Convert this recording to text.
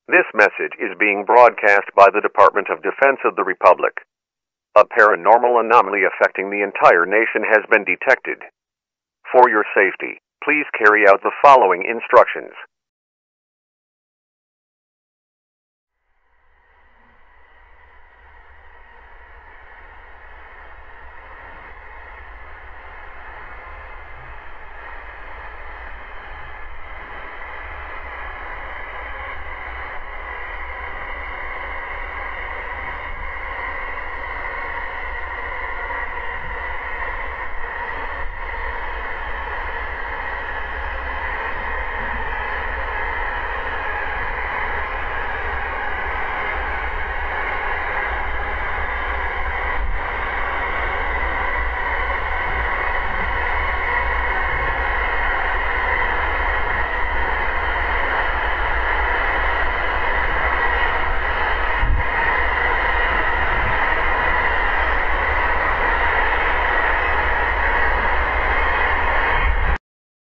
This message is being broadcast by the Department of Defense of the Republic. A paranormal anomaly affecting the entire nation has been detected. For your safety, please carry out the following instructions.